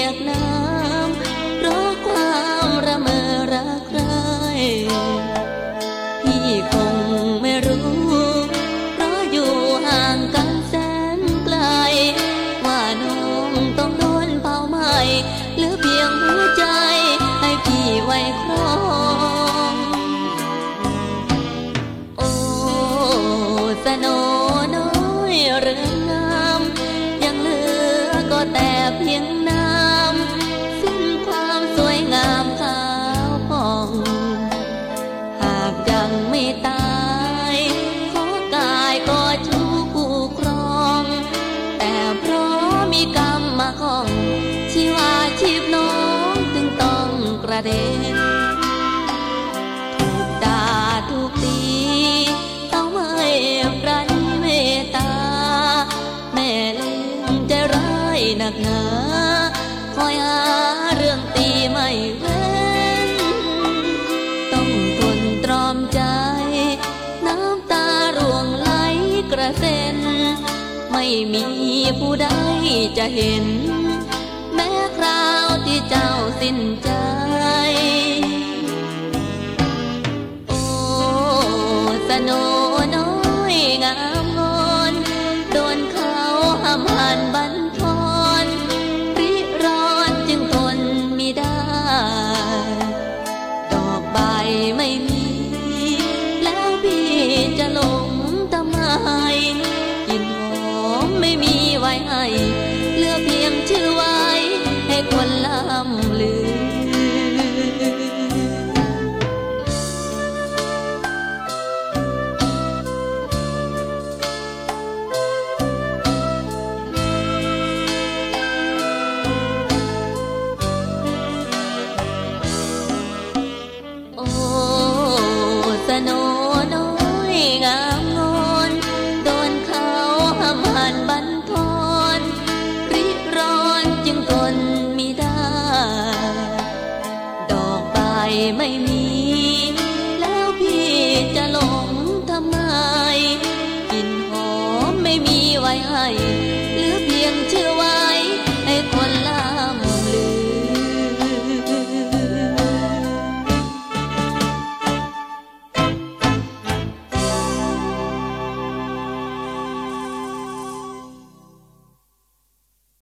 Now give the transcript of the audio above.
กน้ำเพราะความระเมอรักใครพี่คงไม่รู้เพราะอยู่ห่างกันแสนไกลว่าน้องต้องโดนเผาไหม้เหลือเพียงหัวใจให้พี่ไว้ครองโอ้สโนน้อยเรืองงามยังเหลือก็แต่เพียงน้ำสิ้นความสวยงามขาวผ่องหากยังไม่ตายขอกายก็ชูคู่ครองแต่เพราะมีกรรมมาของชีวาชีพน้องจึงต้องกระเด็นถูกด่าถูกตีต้องไม่ปราณีเมตตาแม่เล่นใจร้ายหนักหนาคอยหาเรื่องตีไม่เว้นต้องทนตรอมใจน้ำตาร่วงไหลกระเซ็นไม่มีผู้ใดจะเห็นแม้คราวที่เจ้าสิ้นใจ